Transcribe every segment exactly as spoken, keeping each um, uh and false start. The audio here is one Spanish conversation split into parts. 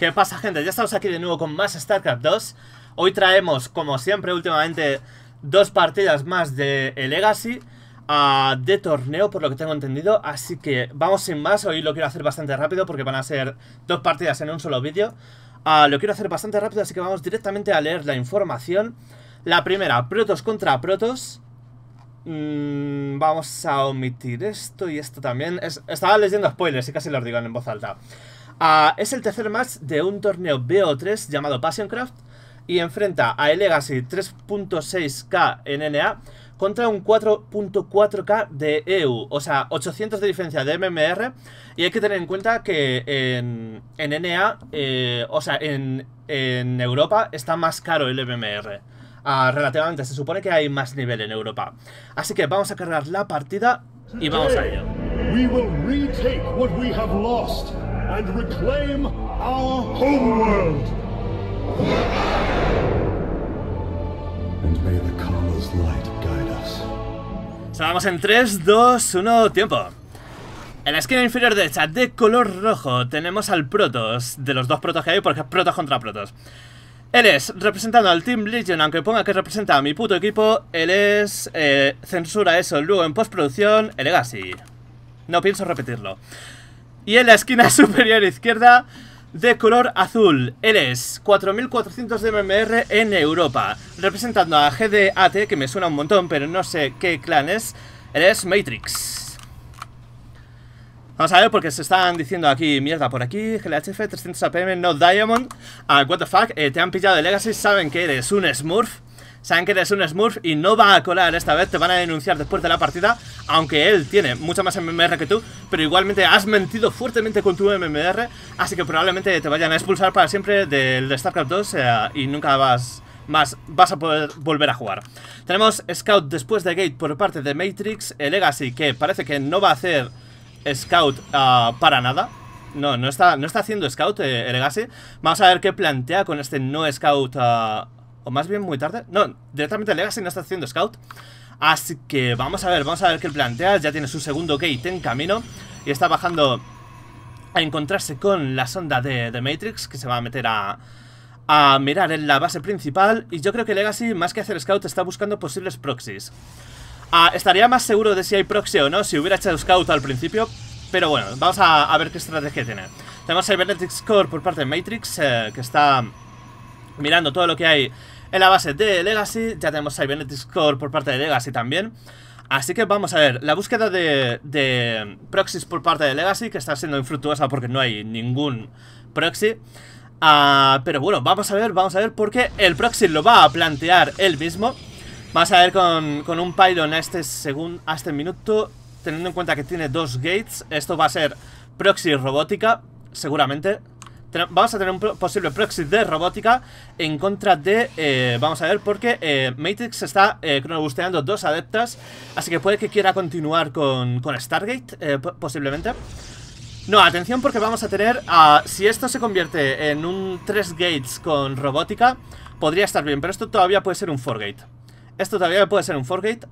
¿Qué pasa, gente? Ya estamos aquí de nuevo con más StarCraft dos. Hoy traemos, como siempre últimamente, dos partidas más de Legacy uh, de torneo, por lo que tengo entendido. Así que vamos sin más. Hoy lo quiero hacer bastante rápido porque van a ser dos partidas en un solo vídeo. uh, Lo quiero hacer bastante rápido, así que vamos directamente a leer la información. La primera, Protoss contra Protoss. Mm, vamos a omitir esto y esto también. es, Estaba leyendo spoilers y casi los digo en voz alta. Uh, es el tercer match de un torneo B O tres llamado Passioncraft y enfrenta a Legacy tres punto seis K en N A contra un cuatro punto cuatro K de E U, o sea, ochocientos de diferencia de M M R. Y hay que tener en cuenta que en, en N A, eh, o sea, en, en Europa está más caro el M M R. Uh, relativamente, se supone que hay más nivel en Europa. Así que vamos a cargar la partida y vamos a ello. We will retake what we have lost and reclaim our homeworld. And may the Kala's light guide us. Salvamos en tres, dos, uno, tiempo. En la esquina inferior derecha, de color rojo, tenemos al Protoss. De los dos Protoss que hay, porque es Protoss contra Protoss. Él es, representando al Team Legion, aunque ponga que representa a mi puto equipo, él es, eh, censura eso, luego en postproducción, Legacy. No pienso repetirlo. Y en la esquina superior izquierda, de color azul, él es cuatro mil cuatrocientos de M M R en Europa, representando a G D A T, que me suena un montón, pero no sé qué clan es. Él es Matrix. Vamos a ver porque se están diciendo aquí mierda por aquí. G L H F, trescientos A P M, no Diamond. uh, What the fuck, eh, te han pillado de Legacy. Saben que eres un Smurf. Saben que eres un Smurf y no va a colar esta vez. Te van a denunciar después de la partida. Aunque él tiene mucha más M M R que tú, pero igualmente has mentido fuertemente con tu M M R. Así que probablemente te vayan a expulsar para siempre del de StarCraft dos, eh, y nunca vas... más vas a poder volver a jugar. Tenemos Scout después de Gate por parte de Matrix. El Legacy, que parece que no va a hacer Scout uh, para nada. No, no está, no está haciendo Scout, eh, Legacy. Vamos a ver qué plantea con este no Scout, uh, o más bien muy tarde. No, directamente Legacy no está haciendo Scout. Así que vamos a ver, vamos a ver qué plantea. Ya tiene su segundo Gate en camino y está bajando a encontrarse con la sonda de, de Matrix, que se va a meter a, a mirar en la base principal. Y yo creo que Legacy, más que hacer Scout, está buscando posibles proxies. Uh, estaría más seguro de si hay proxy o no si hubiera hecho Scout al principio. Pero bueno, vamos a, a ver qué estrategia tiene. Tenemos Cybernetics Core por parte de Matrix, eh, que está mirando todo lo que hay en la base de Legacy. Ya tenemos Cybernetics Core por parte de Legacy también. Así que vamos a ver, la búsqueda de, de proxies por parte de Legacy, que está siendo infructuosa porque no hay ningún proxy. uh, Pero bueno, vamos a ver, vamos a ver, porque el proxy lo va a plantear él mismo. Vamos a ver con, con un pylon a este, segun, a este minuto, teniendo en cuenta que tiene dos gates. Esto va a ser proxy robótica, seguramente. Ten, vamos a tener un pro, posible proxy de robótica en contra de... Eh, vamos a ver, porque eh, Matrix está eh, cronobusteando dos adeptas. Así que puede que quiera continuar con, con Stargate, eh, posiblemente. No, atención, porque vamos a tener... Uh, si esto se convierte en un tres gates con robótica, podría estar bien, pero esto todavía puede ser un four gate. Esto todavía puede ser un four gate.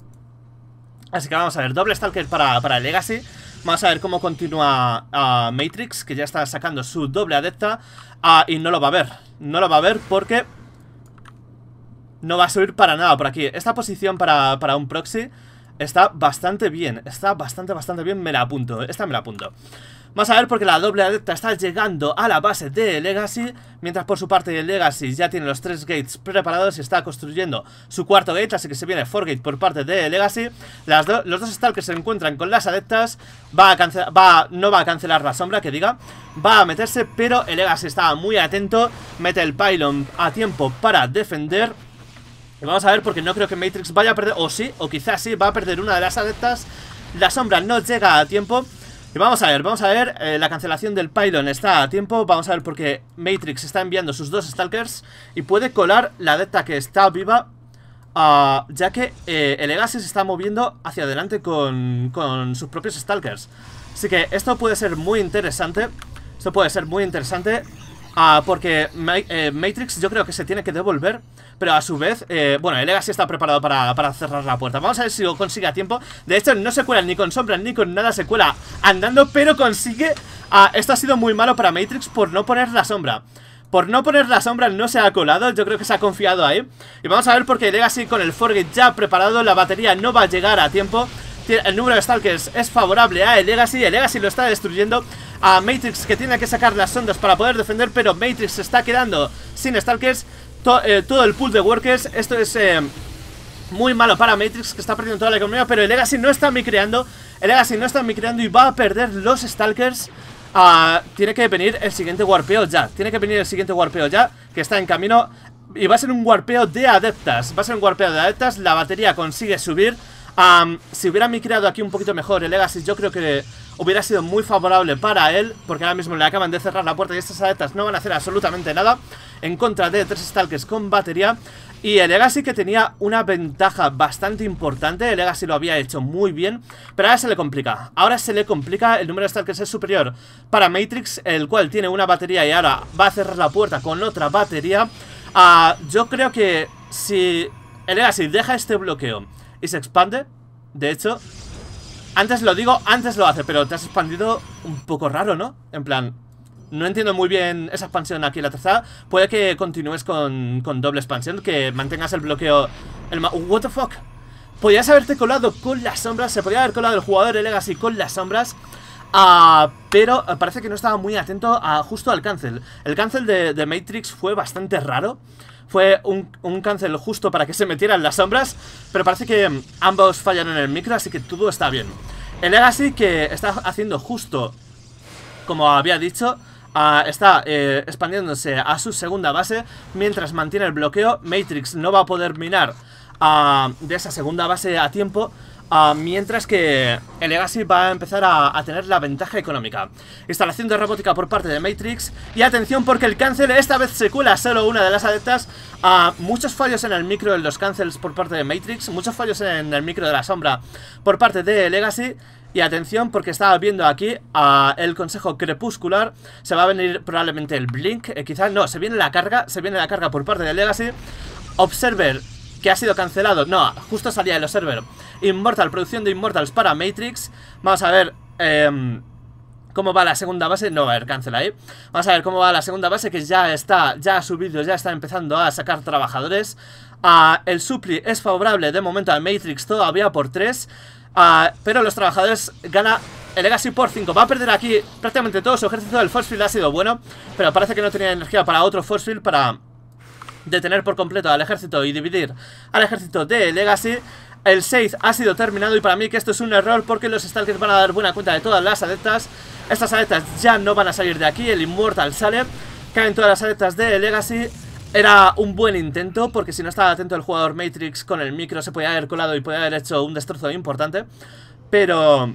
Así que vamos a ver, doble Stalker para, para Legacy. Vamos a ver cómo continúa uh, Matrix, que ya está sacando su doble adepta. uh, Y no lo va a ver. No lo va a ver porque no va a subir para nada por aquí. Esta posición para, para un proxy está bastante bien. Está bastante, bastante bien, me la apunto. Esta me la apunto. Vamos a ver porque la doble adepta está llegando a la base de Legacy, mientras por su parte el Legacy ya tiene los tres gates preparados y está construyendo su cuarto gate, así que se viene four gate por parte de Legacy. Las do los dos Stalkers se encuentran con las adeptas. Va a cancelar, va, no va a cancelar la sombra, que diga. Va a meterse, pero el Legacy está muy atento. Mete el pylon a tiempo para defender. Y vamos a ver porque no creo que Matrix vaya a perder, o sí, o quizás sí, va a perder una de las adeptas. La sombra no llega a tiempo. Y vamos a ver, vamos a ver, eh, la cancelación del pylon está a tiempo. Vamos a ver porque Matrix está enviando sus dos Stalkers y puede colar la adepta que está viva, uh, ya que eh, el Legacy se está moviendo hacia adelante con, con sus propios Stalkers. Así que esto puede ser muy interesante. Esto puede ser muy interesante. uh, porque Ma eh, Matrix yo creo que se tiene que devolver. Pero a su vez, eh, bueno, el Legacy está preparado para, para cerrar la puerta. Vamos a ver si lo consigue a tiempo. De hecho, no se cuela ni con sombras ni con nada. Se cuela andando, pero consigue... Uh, esto ha sido muy malo para Matrix por no poner la sombra. Por no poner la sombra no se ha colado. Yo creo que se ha confiado ahí. Y vamos a ver porque Legacy con el Forgate ya preparado. La batería no va a llegar a tiempo. El número de Stalkers es favorable a el Legacy. El Legacy lo está destruyendo. A Matrix que tiene que sacar las sondas para poder defender. Pero Matrix se está quedando sin Stalkers. To, eh, todo el pool de workers. Esto es eh, muy malo para Matrix, que está perdiendo toda la economía. Pero el Legacy no está micreando. El Legacy no está micreando y va a perder los Stalkers. uh, Tiene que venir el siguiente warpeo ya. Tiene que venir el siguiente warpeo ya, que está en camino. Y va a ser un warpeo de adeptas. Va a ser un warpeo de adeptas. La batería consigue subir. um, Si hubiera micreado aquí un poquito mejor el Legacy, yo creo que hubiera sido muy favorable para él, porque ahora mismo le acaban de cerrar la puerta y estas adeptas no van a hacer absolutamente nada en contra de tres Stalkers con batería. Y el Legacy, que tenía una ventaja bastante importante, el Legacy lo había hecho muy bien, pero ahora se le complica. Ahora se le complica, el número de Stalkers es superior para Matrix, el cual tiene una batería y ahora va a cerrar la puerta con otra batería. uh, Yo creo que si el Legacy deja este bloqueo y se expande, de hecho... Antes lo digo, antes lo hace, pero te has expandido un poco raro, ¿no? En plan, no entiendo muy bien esa expansión aquí en la tercera. Puede que continúes con, con doble expansión, que mantengas el bloqueo. El what the fuck. Podrías haberte colado con las sombras. Se podría haber colado el jugador de Legacy con las sombras. Uh, pero parece que no estaba muy atento a, justo al cancel. El cancel de, de Matrix fue bastante raro. Fue un, un cancel justo para que se metieran las sombras. Pero parece que ambos fallaron en el micro, así que todo está bien. El Legacy, que está haciendo justo como había dicho, uh, está eh, expandiéndose a su segunda base mientras mantiene el bloqueo. Matrix no va a poder minar uh, de esa segunda base a tiempo. Uh, mientras que el Legacy va a empezar a, a tener la ventaja económica. Instalación de robótica por parte de Matrix. Y atención porque el cancel esta vez se cuela solo una de las adeptas. uh, Muchos fallos en el micro en los cancels por parte de Matrix. Muchos fallos en el micro de la sombra por parte de Legacy. Y atención porque estaba viendo aquí uh, el consejo crepuscular. Se va a venir probablemente el blink, eh, quizás no, se viene la carga. Se viene la carga por parte de Legacy. Observer, que ha sido cancelado. No, justo salía el Observer. Immortal, producción de Immortals para Matrix. Vamos a ver eh, cómo va la segunda base. No va a haber cancel ahí. Vamos a ver cómo va la segunda base, que ya está, ya ha subido, ya está empezando a sacar trabajadores. uh, El supply es favorable de momento al Matrix todavía por tres. uh, Pero los trabajadores gana el Legacy por cinco. Va a perder aquí prácticamente todo su ejército. El Force Field ha sido bueno, pero parece que no tenía energía para otro Force Field, para detener por completo al ejército y dividir al ejército de Legacy. El seis ha sido terminado y para mí que esto es un error, porque los Stalkers van a dar buena cuenta de todas las adeptas. Estas adeptas ya no van a salir de aquí. El Immortal sale, caen todas las adeptas de Legacy. Era un buen intento, porque si no estaba atento el jugador Matrix con el micro se podía haber colado y podía haber hecho un destrozo importante. Pero...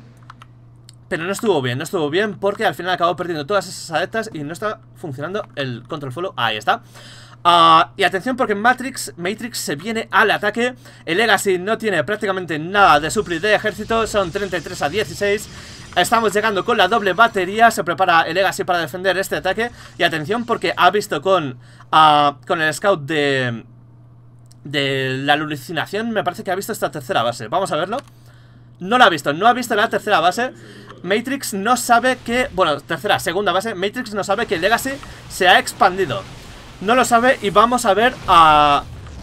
Pero no estuvo bien, no estuvo bien, porque al final acabó perdiendo todas esas adeptas y no está funcionando el control follow. Ahí está. Uh, y atención porque Matrix, Matrix se viene al ataque. El Legacy no tiene prácticamente nada de supply de ejército. Son treinta y tres a dieciséis. Estamos llegando con la doble batería. Se prepara el Legacy para defender este ataque. Y atención porque ha visto con uh, con el scout de De la alucinación. Me parece que ha visto esta tercera base. Vamos a verlo. No la ha visto, no ha visto la tercera base. Matrix no sabe que... Bueno, tercera, segunda base. Matrix no sabe que el Legacy se ha expandido. No lo sabe y vamos a ver a...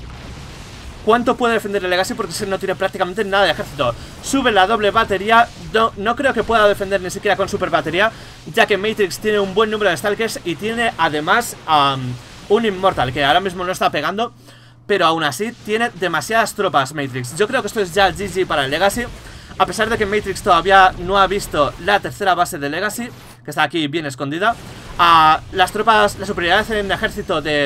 cuánto puede defender el Legacy, porque no tiene prácticamente nada de ejército. Sube la doble batería. No, no creo que pueda defender ni siquiera con super batería, ya que Matrix tiene un buen número de Stalkers y tiene además um, un Immortal, que ahora mismo no está pegando, pero aún así tiene demasiadas tropas Matrix. Yo creo que esto es ya G G para el Legacy, a pesar de que Matrix todavía no ha visto la tercera base de Legacy, que está aquí bien escondida. Uh, las tropas, la superioridad en ejército de...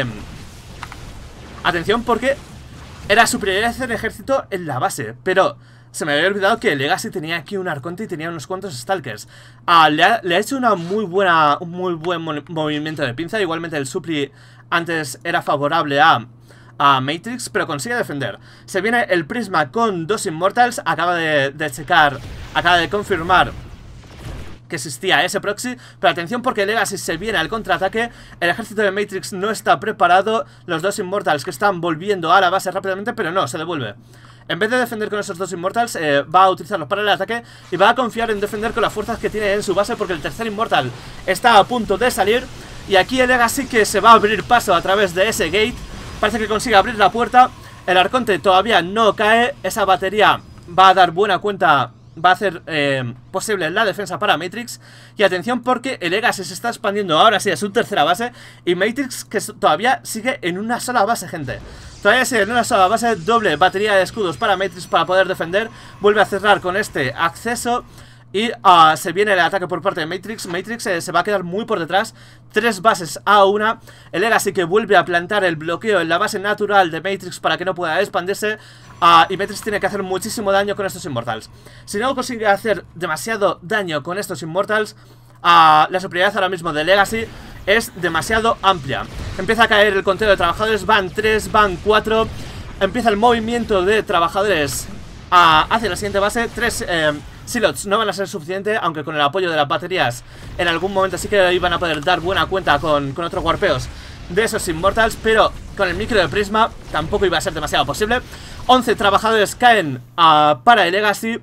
Atención porque era superioridad en ejército en la base, pero se me había olvidado que Legacy tenía aquí un Arconte y tenía unos cuantos Stalkers. uh, le, ha, le ha hecho una muy buena, un muy buen movimiento de pinza. Igualmente el supply antes era favorable a... a Matrix, pero consigue defender. Se viene el Prisma con dos Immortals. Acaba de, de checar, acaba de confirmar que existía ese proxy, pero atención porque Legacy se viene al contraataque, el ejército de Matrix no está preparado, los dos Immortals que están volviendo a la base rápidamente, pero no, se devuelve. En vez de defender con esos dos Immortals, eh, va a utilizarlos para el ataque y va a confiar en defender con las fuerzas que tiene en su base, porque el tercer Immortal está a punto de salir. Y aquí el Legacy que se va a abrir paso a través de ese gate, parece que consigue abrir la puerta, el Arconte todavía no cae, esa batería va a dar buena cuenta, va a hacer eh, posible la defensa para Matrix. Y atención porque el Legacy se está expandiendo ahora sí a su tercera base, y Matrix que todavía sigue en una sola base, gente. Todavía sigue en una sola base, doble batería de escudos para Matrix para poder defender. Vuelve a cerrar con este acceso y uh, se viene el ataque por parte de Matrix. Matrix eh, se va a quedar muy por detrás, tres bases a una. El Legacy que vuelve a plantar el bloqueo en la base natural de Matrix para que no pueda expandirse. Uh, y Matrix tiene que hacer muchísimo daño con estos Immortals. Si no consigue hacer demasiado daño con estos Immortals, uh, la superioridad ahora mismo de Legacy es demasiado amplia. Empieza a caer el conteo de trabajadores, van tres, van cuatro. Empieza el movimiento de trabajadores uh, hacia la siguiente base. Tres eh, silots no van a ser suficiente, aunque con el apoyo de las baterías en algún momento sí que iban a poder dar buena cuenta con, con otros warpeos de esos Immortals, pero con el micro de Prisma tampoco iba a ser demasiado posible. once trabajadores caen uh, para el Legacy.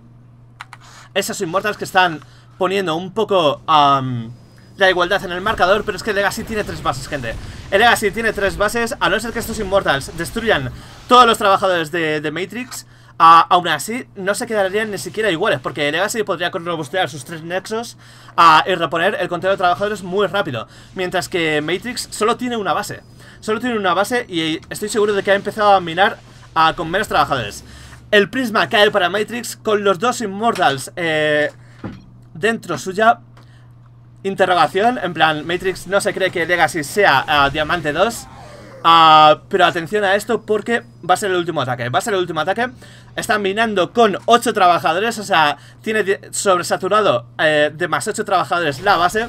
Esos Immortals que están poniendo un poco um, la igualdad en el marcador, pero es que el Legacy tiene tres bases, gente. El Legacy tiene tres bases, a no ser que estos Immortals destruyan todos los trabajadores de, de Matrix. Uh, aún así, no se quedarían ni siquiera iguales, porque Legacy podría robustear sus tres nexos uh, y reponer el conteo de trabajadores muy rápido. Mientras que Matrix solo tiene una base. Solo tiene una base y estoy seguro de que ha empezado a minar uh, con menos trabajadores. El Prisma cae para Matrix con los dos Immortals eh, dentro suya. Interrogación, en plan, Matrix no se cree que Legacy sea uh, Diamante dos. Uh, pero atención a esto porque va a ser el último ataque. Va a ser el último ataque. Están minando con ocho trabajadores. O sea, tiene sobresaturado eh, de más ocho trabajadores la base.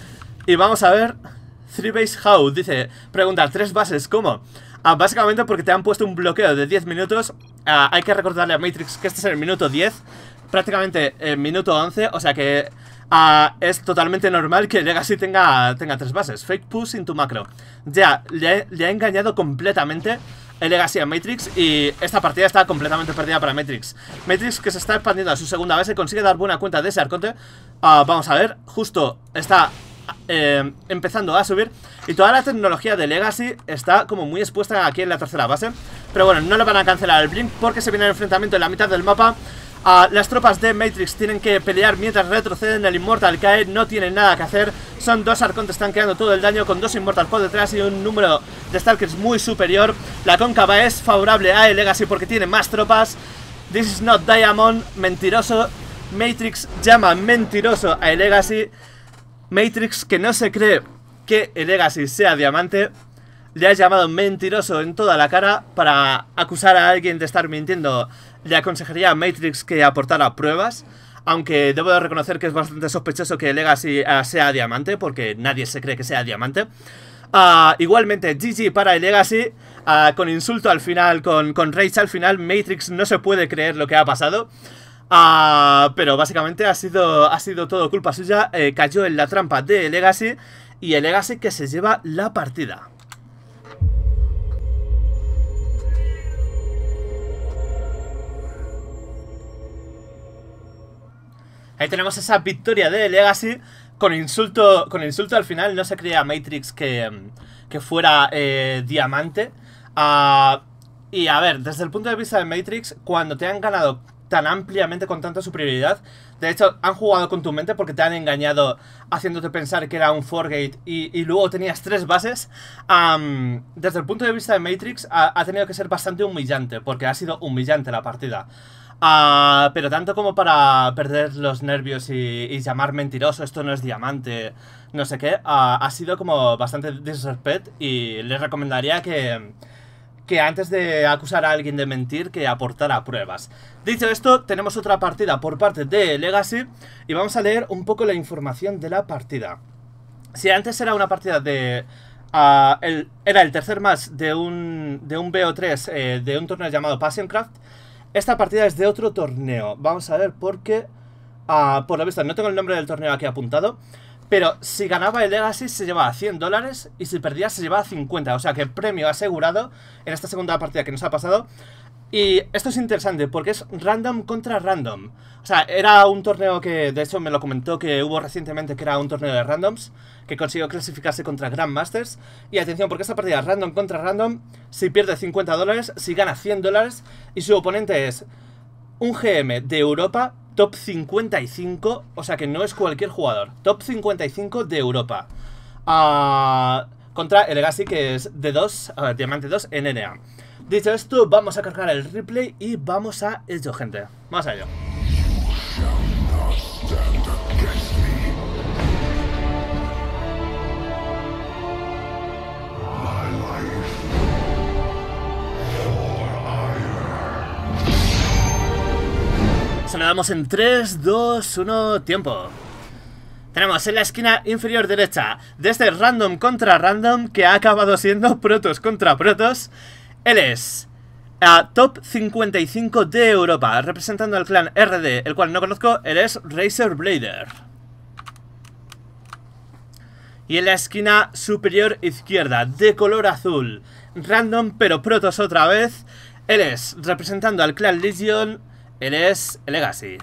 Y vamos a ver. Three base how, dice. Pregunta, ¿tres bases cómo? Uh, básicamente porque te han puesto un bloqueo de diez minutos. uh, Hay que recordarle a Matrix que este es el minuto diez. Prácticamente el minuto once. O sea que Uh, es totalmente normal que Legacy tenga, tenga tres bases. Fake push into macro. Ya, le, le ha engañado completamente el Legacy a Matrix. Y esta partida está completamente perdida para Matrix. Matrix que se está expandiendo a su segunda base, consigue dar buena cuenta de ese Arconte. uh, Vamos a ver, justo está eh, empezando a subir. Y toda la tecnología de Legacy está como muy expuesta aquí en la tercera base. Pero bueno, no le van a cancelar el blink porque se viene el enfrentamiento en la mitad del mapa. Uh, las tropas de Matrix tienen que pelear mientras retroceden. El Immortal cae, no tienen nada que hacer. Son dos Arcontes, están creando todo el daño con dos Immortals por detrás y un número de Stalkers muy superior. La cóncava es favorable a el Legacy porque tiene más tropas. This is not Diamond, mentiroso. Matrix llama mentiroso a el Legacy. Matrix, que no se cree que el Legacy sea diamante, le ha llamado mentiroso en toda la cara. Para acusar a alguien de estar mintiendo, le aconsejaría a Matrix que aportara pruebas. Aunque debo de reconocer que es bastante sospechoso que Legacy uh, sea diamante, porque nadie se cree que sea diamante. uh, Igualmente, G G para el Legacy, uh, con insulto al final, con, con rage al final. Matrix no se puede creer lo que ha pasado. uh, Pero básicamente ha sido, ha sido todo culpa suya. eh, Cayó en la trampa de Legacy. Y el Legacy que se lleva la partida. Ahí tenemos esa victoria de Legacy con insulto, con insulto al final. No se creía Matrix que, que fuera eh, diamante. Uh, y a ver, desde el punto de vista de Matrix, cuando te han ganado tan ampliamente con tanta superioridad, de hecho han jugado con tu mente porque te han engañado haciéndote pensar que era un four gate y, y luego tenías tres bases. um, Desde el punto de vista de Matrix ha, ha tenido que ser bastante humillante, porque ha sido humillante la partida. Uh, pero tanto como para perder los nervios y, y llamar mentiroso, esto no es diamante, no sé qué, uh, ha sido como bastante disrespect. Y les recomendaría que, que antes de acusar a alguien de mentir, que aportara pruebas. Dicho esto, tenemos otra partida por parte de Legacy y vamos a leer un poco la información de la partida. Si antes era una partida de... Uh, el, era el tercer match de un, de un B O tres, eh, de un torneo llamado Passioncraft. Esta partida es de otro torneo. Vamos a ver por qué. uh, por lo visto, no tengo el nombre del torneo aquí apuntado, pero si ganaba el Legacy se llevaba cien dólares y si perdía se llevaba cincuenta. O sea que premio asegurado en esta segunda partida que nos ha pasado. Y esto es interesante porque es random contra random. O sea, era un torneo que de hecho me lo comentó que hubo recientemente, que era un torneo de randoms, que consiguió clasificarse contra Grandmasters. Y atención, porque esta partida es random contra random. Si pierde cincuenta dólares, si gana cien dólares. Y su oponente es un G M de Europa, top cincuenta y cinco. O sea que no es cualquier jugador. Top cincuenta y cinco de Europa. uh, Contra el Legacy, que es D dos, uh, Diamante dos en N A. Dicho esto, vamos a cargar el replay y vamos a ello, gente. Vamos a ello. Saludamos en tres, dos, uno, tiempo. Tenemos en la esquina inferior derecha de este random contra random que ha acabado siendo Protoss contra Protoss. Él es uh, top cincuenta y cinco de Europa, representando al clan R D, el cual no conozco. Él es Razorblader. Y en la esquina superior izquierda, de color azul, random pero Protoss otra vez, él es, representando al clan Legion, él es Legacy.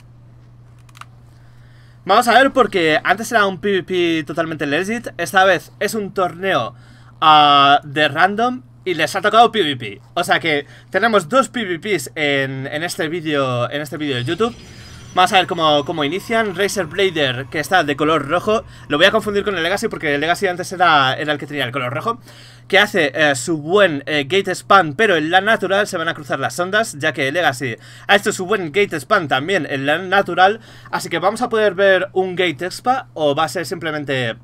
Vamos a ver, porque antes era un PvP totalmente legit, esta vez es un torneo uh, de random y les ha tocado PvP. O sea que tenemos dos PvPs en, en este vídeo en este vídeo de YouTube. Vamos a ver cómo, cómo inician. Razorblader, que está de color rojo. Lo voy a confundir con el Legacy porque el Legacy antes era, era el que tenía el color rojo. Que hace eh, su buen eh, gate spam, pero en la natural se van a cruzar las ondas, ya que el Legacy ha hecho su buen gate spam también en la natural. Así que vamos a poder ver un gate expa, o va a ser simplemente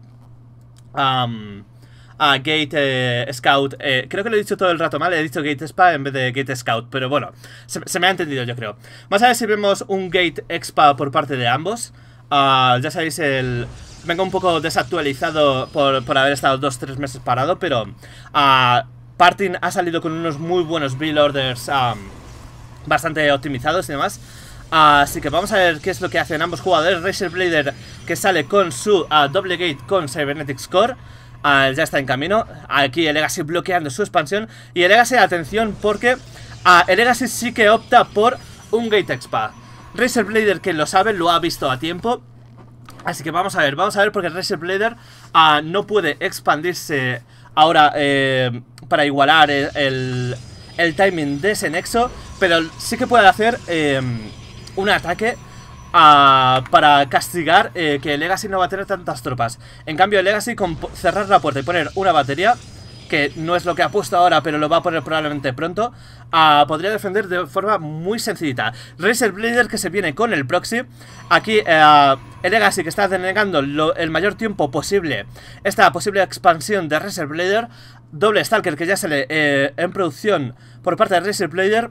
Um, a Gate eh, Scout. eh, Creo que lo he dicho todo el rato mal, he dicho Gate Expa en vez de Gate Scout, pero bueno, se, se me ha entendido, yo creo. Vamos a ver si vemos un Gate Expa por parte de ambos. uh, Ya sabéis, el... vengo un poco desactualizado por, por haber estado dos tres meses parado, pero uh, Partin ha salido con unos muy buenos build orders um, bastante optimizados y demás. Uh, así que vamos a ver qué es lo que hacen ambos jugadores. Razorblader, que sale con su uh, doble gate con Cybernetics Core. Uh, ya está en camino. Aquí el Legacy bloqueando su expansión. Y el Legacy, atención, porque uh, el Legacy sí que opta por un Gate Expa. Razorblader, que lo sabe, lo ha visto a tiempo. Así que vamos a ver, vamos a ver, porque Razorblader uh, no puede expandirse ahora eh, para igualar el, el, el timing de ese nexo. Pero sí que puede hacer eh, un ataque Uh, para castigar eh, que el Legacy no va a tener tantas tropas. En cambio el Legacy, con cerrar la puerta y poner una batería, que no es lo que ha puesto ahora, pero lo va a poner probablemente pronto, uh, podría defender de forma muy sencillita. Razorblader, que se viene con el proxy. Aquí uh, el Legacy, que está denegando lo, el mayor tiempo posible esta posible expansión de Razorblader. Doble Stalker, que ya sale eh, en producción por parte de Razorblader.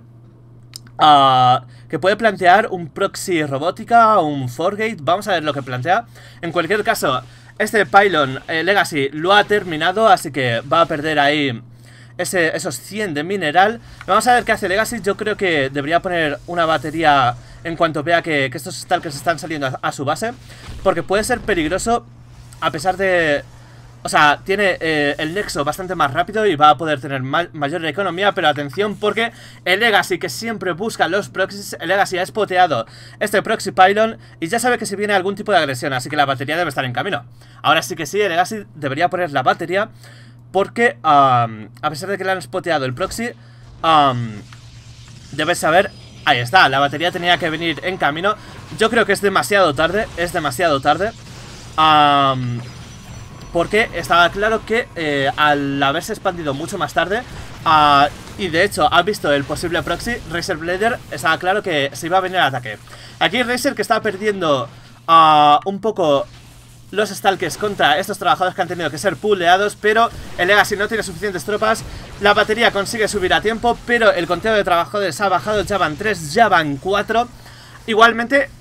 Uh, que puede plantear un proxy robótica o un forgate. Vamos a ver lo que plantea. En cualquier caso, este pylon eh, Legacy lo ha terminado, así que va a perder ahí ese, esos cien de mineral. Vamos a ver qué hace Legacy. Yo creo que debería poner una batería en cuanto vea que, que estos stalkers están saliendo a, a su base, porque puede ser peligroso a pesar de... O sea, tiene eh, el nexo bastante más rápido y va a poder tener ma mayor economía. Pero atención, porque el Legacy, que siempre busca los proxies, el Legacy ha spoteado este proxy pylon y ya sabe que se viene algún tipo de agresión, así que la batería debe estar en camino. Ahora sí que sí, el Legacy debería poner la batería, porque um, a pesar de que le han spoteado el proxy, um, debes saber... Ahí está, la batería tenía que venir en camino. Yo creo que es demasiado tarde, es demasiado tarde. Um... Porque estaba claro que eh, al haberse expandido mucho más tarde uh, y de hecho ha visto el posible proxy, Razorblader estaba claro que se iba a venir al ataque. Aquí Razer, que está perdiendo uh, un poco los stalkers contra estos trabajadores que han tenido que ser pulleados, pero el Legacy no tiene suficientes tropas. La batería consigue subir a tiempo, pero el conteo de trabajadores ha bajado, ya van tres, ya van cuatro. Igualmente,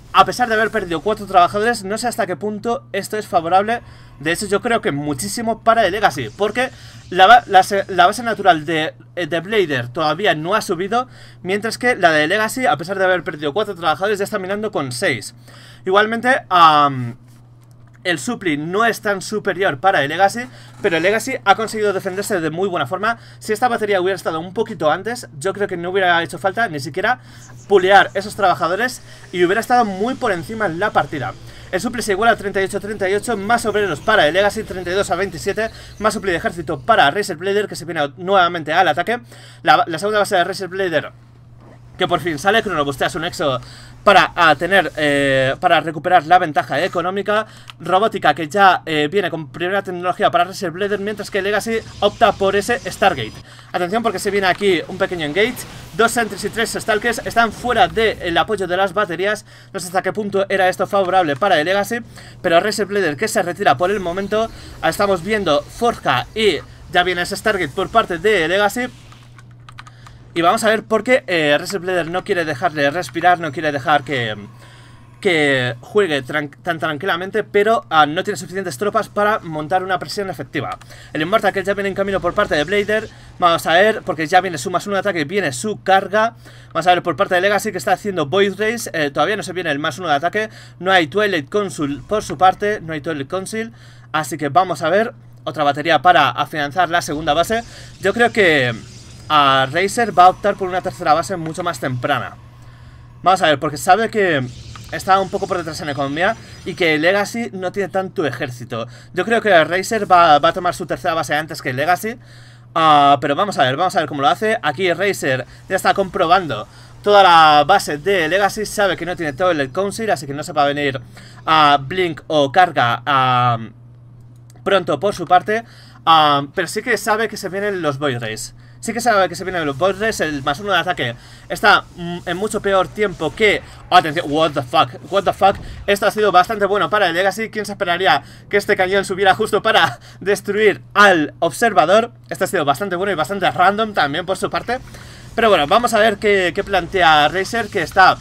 a pesar de haber perdido cuatro trabajadores, no sé hasta qué punto esto es favorable. De hecho, yo creo que muchísimo para el Legacy, porque la, la, la base natural de, de Blader todavía no ha subido, mientras que la de Legacy, a pesar de haber perdido cuatro trabajadores, ya está minando con seis. Igualmente, um, el supply no es tan superior para el Legacy, pero el Legacy ha conseguido defenderse de muy buena forma. Si esta batería hubiera estado un poquito antes, yo creo que no hubiera hecho falta ni siquiera pulear esos trabajadores y hubiera estado muy por encima en la partida. El supply se iguala a treinta y ocho a treinta y ocho, más obreros para el Legacy, treinta y dos a veintisiete, más supply de ejército para Razor Blader, que se viene nuevamente al ataque. La, la segunda base de Razor Blader, que por fin sale, Chronobusteas un Exo para a tener, eh, para recuperar la ventaja económica. Robótica, que ya eh, viene con primera tecnología para Razor Blader, mientras que Legacy opta por ese Stargate. Atención, porque se viene aquí un pequeño engage. Dos Sentries y tres Stalkers están fuera del apoyo de las baterías. No sé hasta qué punto era esto favorable para el Legacy, pero Razor Blader, que se retira por el momento. Estamos viendo Forja y ya viene ese Stargate por parte de Legacy. Y vamos a ver por qué eh, Razor Blader no quiere dejarle respirar, no quiere dejar que, que juegue tran tan tranquilamente, pero uh, no tiene suficientes tropas para montar una presión efectiva. El Immortal, que ya viene en camino por parte de Blader. Vamos a ver, porque ya viene su más uno de ataque, viene su carga. Vamos a ver por parte de Legacy, que está haciendo Void Race. eh, Todavía no se viene el más uno de ataque. No hay Twilight Consul por su parte, no hay Twilight Consul. Así que vamos a ver otra batería para afianzar la segunda base. Yo creo que a Razor va a optar por una tercera base mucho más temprana. Vamos a ver, porque sabe que está un poco por detrás en economía y que Legacy no tiene tanto ejército. Yo creo que Razor va, va a tomar su tercera base antes que Legacy. uh, Pero vamos a ver, vamos a ver cómo lo hace. Aquí Razor ya está comprobando toda la base de Legacy. Sabe que no tiene todo el Council, así que no se va a venir a uh, Blink o carga uh, pronto por su parte. uh, Pero sí que sabe que se vienen los Void Rays. Sí que sabe que se vienen los Void Rays. El más uno de ataque está mm, en mucho peor tiempo que... Oh, atención, what the fuck, what the fuck. Esto ha sido bastante bueno para el Legacy. ¿Quién se esperaría que este cañón subiera justo para destruir al observador? Esto ha sido bastante bueno y bastante random también por su parte. Pero bueno, vamos a ver qué, qué plantea Razor, que está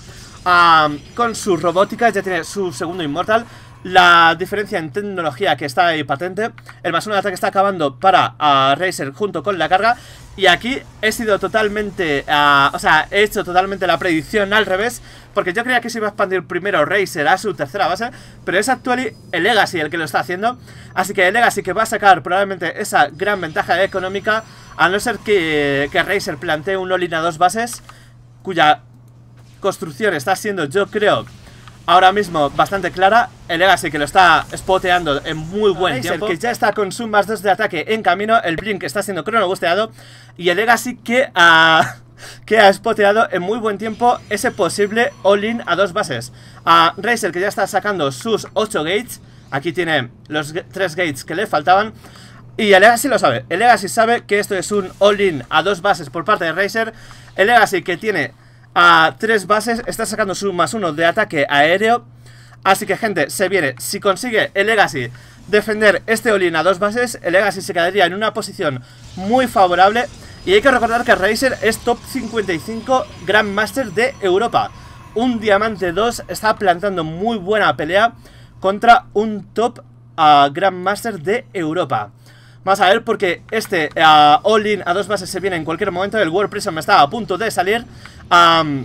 um, con su robótica. Ya tiene su segundo Immortal. La diferencia en tecnología que está ahí patente. El más uno de ataque está acabando para uh, Razor junto con la carga. Y aquí he sido totalmente, uh, o sea, he hecho totalmente la predicción al revés, porque yo creía que se iba a expandir primero Razor a su tercera base, pero es actually el Legacy el que lo está haciendo. Así que el Legacy, que va a sacar probablemente esa gran ventaja económica, a no ser que, que Razor plantee un all-in a dos bases, cuya construcción está siendo, yo creo, ahora mismo bastante clara. El Legacy, que lo está spoteando en muy buen Razor, tiempo, que ya está con su más dos de ataque en camino. El Blink está siendo cronobusteado. Y el Legacy que ha, que ha spoteado en muy buen tiempo ese posible all-in a dos bases. A Razor, que ya está sacando sus ocho gates. Aquí tiene los tres gates que le faltaban. Y el Legacy lo sabe. El Legacy sabe que esto es un all-in a dos bases por parte de Razor. El Legacy, que tiene a tres bases, está sacando su más uno de ataque aéreo. Así que, gente, se viene. Si consigue el Legacy defender este all-in a dos bases, el Legacy se quedaría en una posición muy favorable. Y hay que recordar que Razor es top cincuenta y cinco Grandmaster de Europa. Un Diamante dos, está plantando muy buena pelea contra un top uh, Grandmaster de Europa. Vamos a ver, porque este uh, all-in a dos bases se viene en cualquier momento. El World Prism está a punto de salir. Um,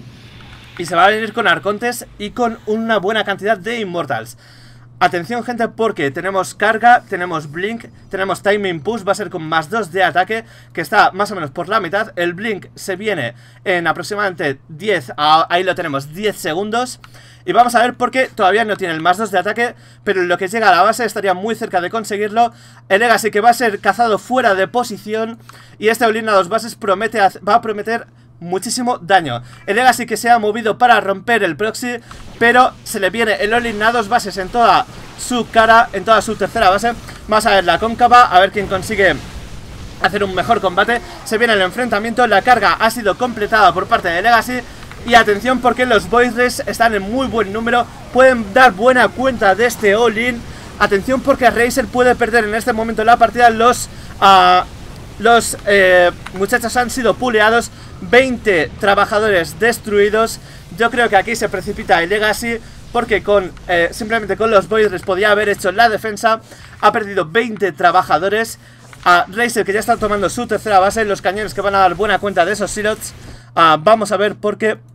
y se va a venir con Arcontes y con una buena cantidad de Immortals. Atención, gente, porque tenemos carga, tenemos Blink, tenemos Timing Push. Va a ser con más dos de ataque, que está más o menos por la mitad. El Blink se viene en aproximadamente diez, uh, ahí lo tenemos, diez segundos. Y vamos a ver, porque todavía no tiene el más dos de ataque, pero en lo que llega a la base estaría muy cerca de conseguirlo. El Legacy, que va a ser cazado fuera de posición. Y este all-in a dos bases promete, va a prometer muchísimo daño. El Legacy, que se ha movido para romper el proxy, pero se le viene el all-in a dos bases en toda su cara, en toda su tercera base. Vamos a ver la cóncava, a ver quién consigue hacer un mejor combate. Se viene el enfrentamiento, la carga ha sido completada por parte de Legacy. Y atención, porque los Void Rays están en muy buen número, pueden dar buena cuenta de este all-in. Atención, porque Razor puede perder en este momento la partida. Los, uh, los eh, muchachos han sido puleados, veinte trabajadores destruidos. Yo creo que aquí se precipita el Legacy porque con eh, simplemente con los Void Rays podía haber hecho la defensa. Ha perdido veinte trabajadores. A Razer, que ya está tomando su tercera base, los cañones que van a dar buena cuenta de esos silots. uh, Vamos a ver por qué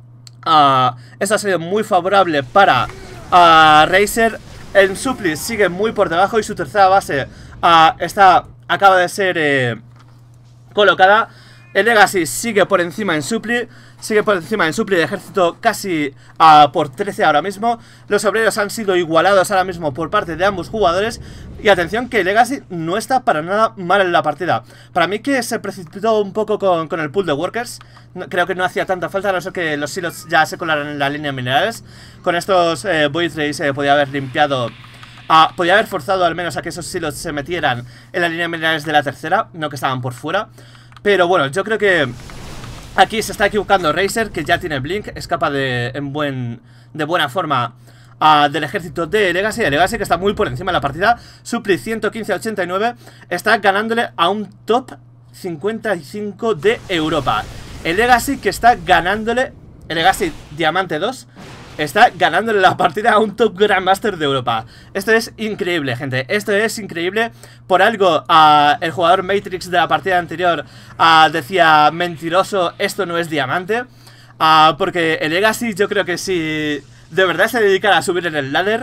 uh, esto ha sido muy favorable para uh, Razer. El Supply sigue muy por debajo y su tercera base uh, está, acaba de ser eh, colocada. El Legacy sigue por encima en Supply. Sigue por encima en Supply de ejército casi uh, por trece ahora mismo. Los obreros han sido igualados ahora mismo por parte de ambos jugadores. Y atención que Legacy no está para nada mal en la partida. Para mí que se precipitó un poco con, con el pool de workers. no, Creo que no hacía tanta falta, a no ser que los silos ya se colaran en la línea de minerales. Con estos eh, Void Rays eh, podía haber limpiado uh, podía haber forzado al menos a que esos silos se metieran en la línea de minerales de la tercera, no que estaban por fuera. Pero bueno, yo creo que aquí se está equivocando Razer, que ya tiene Blink, escapa de, en buen, de buena forma uh, del ejército de Legacy. El Legacy que está muy por encima de la partida. Supply ciento quince a ochenta y nueve. Está ganándole a un top cincuenta y cinco de Europa. El Legacy que está ganándole, el Legacy Diamante dos, está ganándole la partida a un top Grandmaster de Europa. Esto es increíble, gente. Esto es increíble. Por algo, uh, el jugador Matrix de la partida anterior uh, decía: mentiroso, esto no es diamante. uh, Porque el Legacy, yo creo que si de verdad se dedicara a subir en el ladder,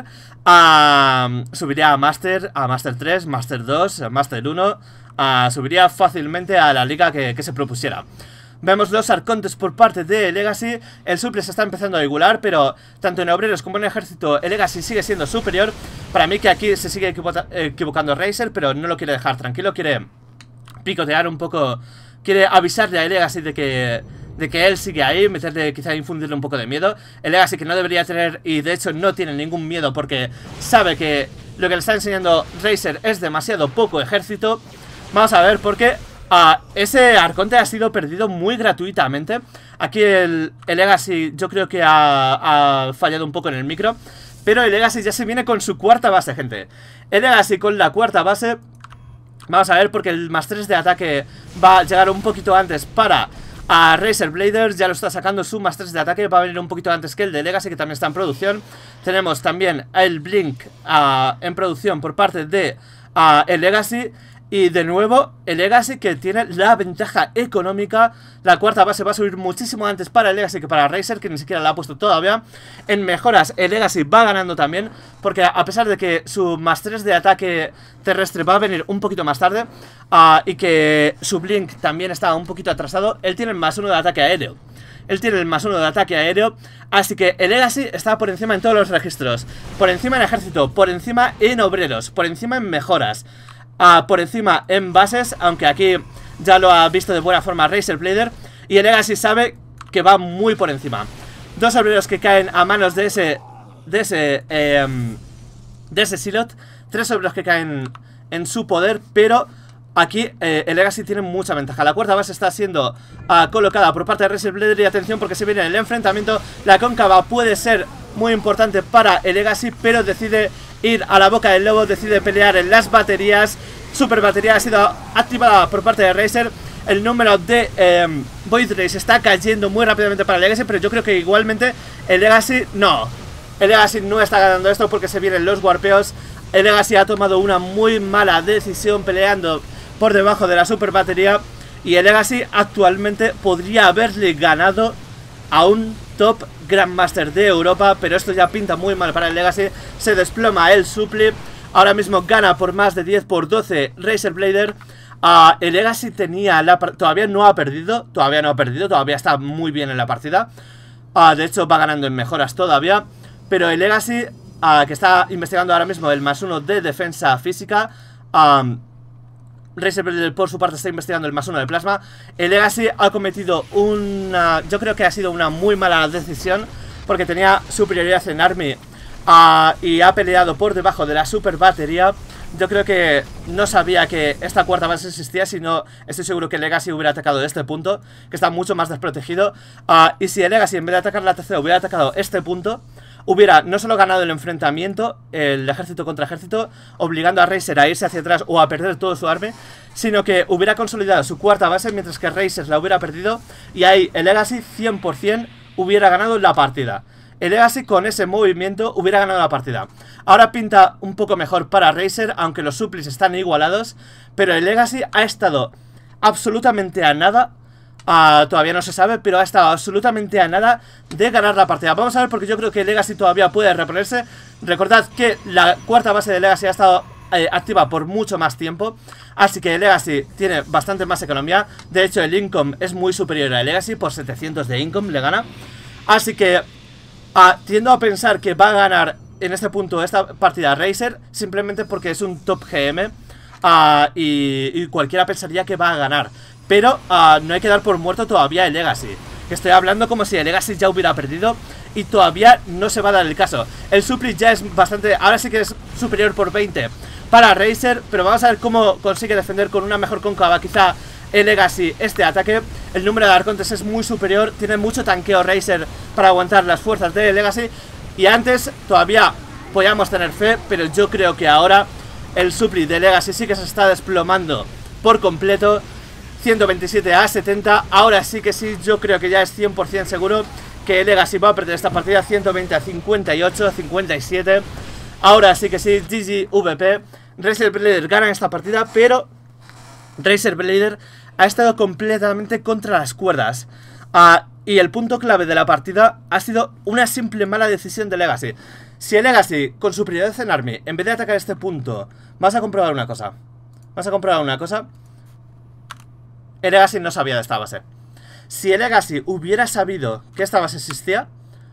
uh, subiría a Master, a Master tres, Master dos, Master uno. uh, Subiría fácilmente a la liga que, que se propusiera. Vemos los arcontes por parte de Legacy. El Supply se está empezando a igualar, pero tanto en obreros como en ejército el Legacy sigue siendo superior. Para mí que aquí se sigue equivocando Razer, pero no lo quiere dejar tranquilo. Quiere picotear un poco, quiere avisarle a Legacy de que, de que él sigue ahí, meterle, quizá infundirle un poco de miedo. El Legacy que no debería tener, y de hecho no tiene ningún miedo, porque sabe que lo que le está enseñando Razer es demasiado poco ejército. Vamos a ver por qué. Uh, ese arconte ha sido perdido muy gratuitamente. Aquí el, el Legacy yo creo que ha, ha fallado un poco en el micro, pero el Legacy ya se viene con su cuarta base, gente. El Legacy con la cuarta base. Vamos a ver, porque el más tres de ataque va a llegar un poquito antes para a Razer Bladers. Ya lo está sacando, su más tres de ataque va a venir un poquito antes que el de Legacy, que también está en producción. Tenemos también el Blink uh, en producción por parte de uh, el Legacy. Y de nuevo, el Legacy que tiene la ventaja económica. La cuarta base va a subir muchísimo antes para el Legacy que para Razer, que ni siquiera la ha puesto todavía. En mejoras, el Legacy va ganando también, porque a pesar de que su más tres de ataque terrestre va a venir un poquito más tarde, uh, y que su Blink también está un poquito atrasado, él tiene el más uno de ataque aéreo. Él tiene el más uno de ataque aéreo. Así que el Legacy está por encima en todos los registros. Por encima en ejército, por encima en obreros, por encima en mejoras, Uh, por encima en bases, aunque aquí ya lo ha visto de buena forma Razer Blader. Y el Legacy sabe que va muy por encima. Dos obreros que caen a manos de ese De ese eh, De ese silot. Tres obreros que caen en su poder. Pero aquí eh, el Legacy tiene mucha ventaja. La cuarta base está siendo uh, colocada por parte de Razer Blader. Y atención, porque se viene el enfrentamiento. La cóncava puede ser muy importante para el Legacy, pero decide ir a la boca del lobo, decide pelear en las baterías. Super batería ha sido activada por parte de Razer. El número de eh, Void Rays está cayendo muy rápidamente para el Legacy, pero yo creo que igualmente el Legacy no. El Legacy no está ganando esto porque se vienen los warpeos. El Legacy ha tomado una muy mala decisión peleando por debajo de la super batería. Y el Legacy actualmente podría haberle ganado a un top Grandmaster de Europa, pero esto ya pinta muy mal para el Legacy. Se desploma el Supply. Ahora mismo gana por más de diez por doce Razer Blader. uh, El Legacy tenía la, todavía no ha perdido. Todavía no ha perdido, todavía está muy bien en la partida. uh, De hecho va ganando en mejoras todavía. Pero el Legacy, uh, que está investigando ahora mismo el más uno de defensa física, um, Razer Blader por su parte está investigando el más uno de plasma. El Legacy ha cometido una... yo creo que ha sido una muy mala decisión, porque tenía superioridad en Army uh, y ha peleado por debajo de la super batería. Yo creo que no sabía que esta cuarta base existía, sino estoy seguro que el Legacy hubiera atacado este punto, que está mucho más desprotegido. uh, Y si el Legacy en vez de atacar la tercera hubiera atacado este punto, hubiera no solo ganado el enfrentamiento, el ejército contra ejército, obligando a Razer a irse hacia atrás o a perder todo su army, sino que hubiera consolidado su cuarta base, mientras que Razer la hubiera perdido. Y ahí el Legacy cien por cien hubiera ganado la partida. el Legacy con ese movimiento hubiera ganado la partida. Ahora pinta un poco mejor para Razer, aunque los supplies están igualados, pero el Legacy ha estado absolutamente a nada. Uh, todavía no se sabe, pero ha estado absolutamente a nada de ganar la partida. Vamos a ver, porque yo creo que Legacy todavía puede reponerse. Recordad que la cuarta base de Legacy ha estado eh, activa por mucho más tiempo, así que Legacy tiene bastante más economía. De hecho, el income es muy superior a Legacy, por setecientos de income le gana. Así que uh, tiendo a pensar que va a ganar en este punto esta partida Razer, simplemente porque es un top G M, uh, y, y cualquiera pensaría que va a ganar. Pero uh, no hay que dar por muerto todavía el Legacy, que estoy hablando como si el Legacy ya hubiera perdido, y todavía no se va a dar el caso. El supply ya es bastante, ahora sí que es superior por veinte para Razer, pero vamos a ver cómo consigue defender con una mejor cóncava quizá el Legacy este ataque. El número de arcontes es muy superior, tiene mucho tanqueo Razer para aguantar las fuerzas de Legacy. Y antes todavía podíamos tener fe, pero yo creo que ahora el supply de Legacy sí que se está desplomando por completo. ciento veintisiete a setenta, ahora sí que sí, yo creo que ya es cien por cien seguro que Legacy va a perder esta partida. Ciento veinte a cincuenta y ocho, cincuenta y siete, ahora sí que sí, G G V P. Razer Blader gana esta partida, pero Razer Blader ha estado completamente contra las cuerdas, uh, y el punto clave de la partida ha sido una simple mala decisión de Legacy. Si el Legacy, con su prioridad en Army, en vez de atacar este punto, vas a comprobar una cosa, vas a comprobar una cosa el Legacy no sabía de esta base. Si el Legacy hubiera sabido que esta base existía,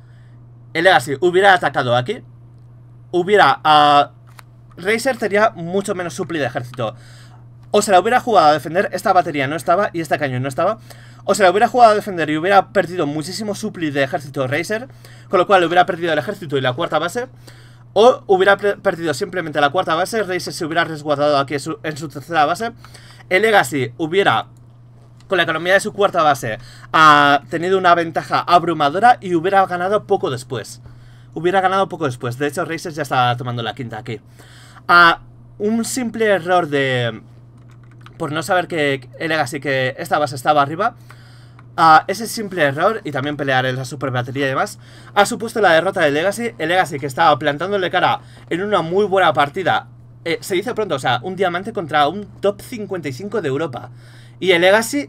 el Legacy hubiera atacado aquí, hubiera... Uh, Razer tenía mucho menos supply de ejército. O se la hubiera jugado a defender, esta batería no estaba y este cañón no estaba. O se la hubiera jugado a defender y hubiera perdido muchísimo supply de ejército Razer, con lo cual hubiera perdido el ejército y la cuarta base. O hubiera perdido simplemente la cuarta base, Razer se hubiera resguardado aquí en su, en su tercera base. El Legacy hubiera, con la economía de su cuarta base, ha tenido una ventaja abrumadora y hubiera ganado poco después. Hubiera ganado poco después. De hecho, Razer ya está tomando la quinta aquí. Uh, un simple error de... por no saber que el Legacy, que esta base estaba arriba. Uh, ese simple error, y también pelear en la super batería y demás, ha supuesto la derrota del Legacy. El Legacy, que estaba plantándole cara en una muy buena partida. Eh, se dice pronto, o sea, un diamante contra un top cincuenta y cinco de Europa. Y el Legacy,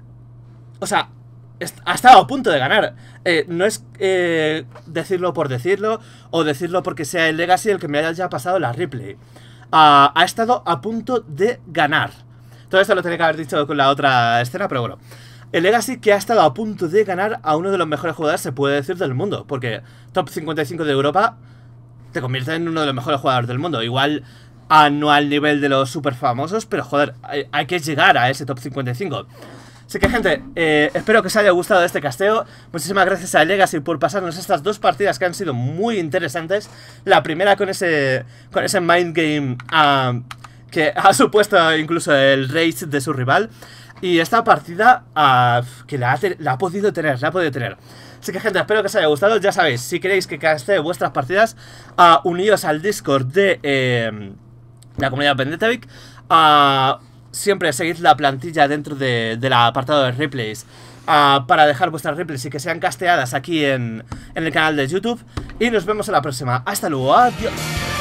o sea, ha estado a punto de ganar. eh, No es eh, decirlo por decirlo, o decirlo porque sea el Legacy el que me haya pasado la replay. uh, Ha estado a punto de ganar. Todo esto lo tenía que haber dicho con la otra escena, pero bueno. El Legacy, que ha estado a punto de ganar a uno de los mejores jugadores, se puede decir, del mundo. Porque top cincuenta y cinco de Europa te convierte en uno de los mejores jugadores del mundo. Igual a, no al nivel de los super famosos, pero joder, hay, hay que llegar a ese top cincuenta y cinco. Así que, gente, eh, espero que os haya gustado este casteo. Muchísimas gracias a Legacy por pasarnos estas dos partidas que han sido muy interesantes. La primera con ese, con ese mind game uh, que ha supuesto incluso el rage de su rival. Y esta partida uh, que la ha, la ha podido tener, la ha podido tener. Así que, gente, espero que os haya gustado. Ya sabéis, si queréis que castee vuestras partidas, uh, uníos al Discord de eh, la comunidad Vendetevic. Uh, siempre seguid la plantilla dentro de, del apartado de replays, uh, para dejar vuestras replays y que sean casteadas aquí en, en el canal de YouTube. Y nos vemos en la próxima. Hasta luego, adiós.